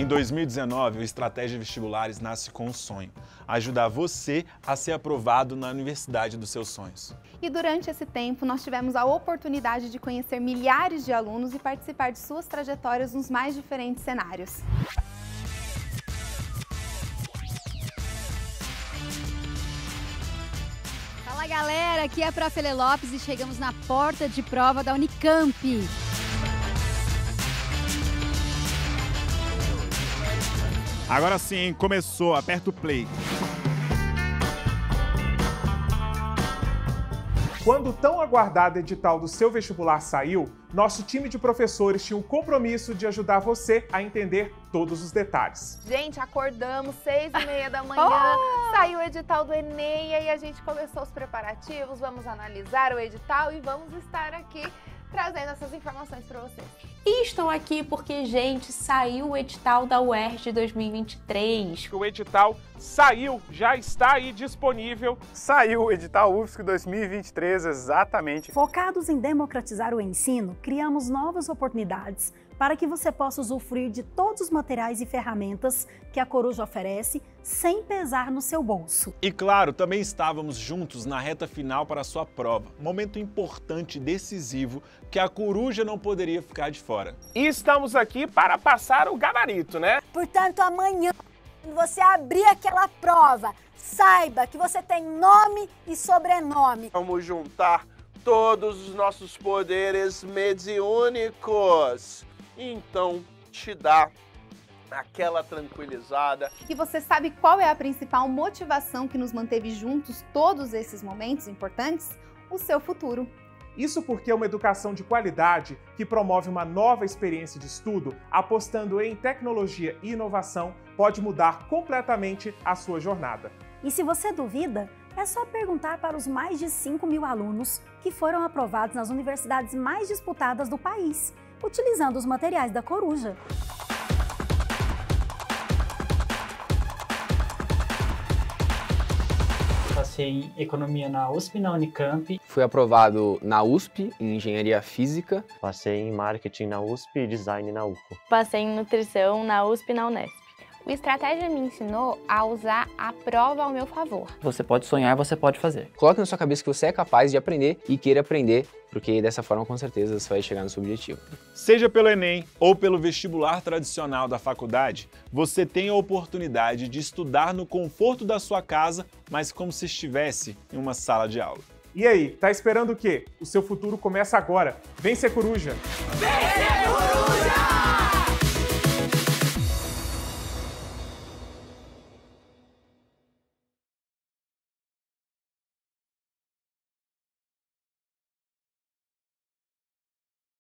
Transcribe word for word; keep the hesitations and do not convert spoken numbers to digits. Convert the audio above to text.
Em dois mil e dezenove, o Estratégia Vestibulares nasce com um sonho: ajudar você a ser aprovado na universidade dos seus sonhos. E durante esse tempo, nós tivemos a oportunidade de conhecer milhares de alunos e participar de suas trajetórias nos mais diferentes cenários. Fala galera, aqui é a Prof. Elê Lopes e chegamos na porta de prova da Unicamp. Agora sim, começou, aperta o play. Quando o tão aguardado edital do seu vestibular saiu, nosso time de professores tinha o compromisso de ajudar você a entender todos os detalhes. Gente, acordamos seis e meia da manhã, oh! Saiu o edital do Enem e aí a gente começou os preparativos, vamos analisar o edital e vamos estar aqui trazendo essas informações para vocês. E estou aqui porque, gente, saiu o edital da U E R J de dois mil e vinte e três. O edital saiu, já está aí disponível. Saiu o edital U F S C dois mil e vinte e três, exatamente. Focados em democratizar o ensino, criamos novas oportunidades para que você possa usufruir de todos os materiais e ferramentas que a Coruja oferece, sem pesar no seu bolso. E claro, também estávamos juntos na reta final para a sua prova, momento importante e decisivo que a Coruja não poderia ficar de fora. E estamos aqui para passar o gabarito, né? Portanto, amanhã, quando você abrir aquela prova, saiba que você tem nome e sobrenome. Vamos juntar todos os nossos poderes mediúnicos. Então, te dá aquela tranquilizada. E você sabe qual é a principal motivação que nos manteve juntos todos esses momentos importantes? O seu futuro. Isso porque é uma educação de qualidade que promove uma nova experiência de estudo, apostando em tecnologia e inovação, pode mudar completamente a sua jornada. E se você duvida, é só perguntar para os mais de cinco mil alunos que foram aprovados nas universidades mais disputadas do país, utilizando os materiais da Coruja. Passei em Economia na U S P e na Unicamp. Fui aprovado na U S P, em Engenharia Física. Passei em Marketing na U S P e Design na U F O. Passei em Nutrição na U S P e na Unesp. O Estratégia me ensinou a usar a prova ao meu favor. Você pode sonhar, você pode fazer. Coloque na sua cabeça que você é capaz de aprender e queira aprender, porque dessa forma, com certeza, você vai chegar no seu objetivo. Seja pelo Enem ou pelo vestibular tradicional da faculdade, você tem a oportunidade de estudar no conforto da sua casa, mas como se estivesse em uma sala de aula. E aí, tá esperando o quê? O seu futuro começa agora. Vem ser Coruja! Vem ser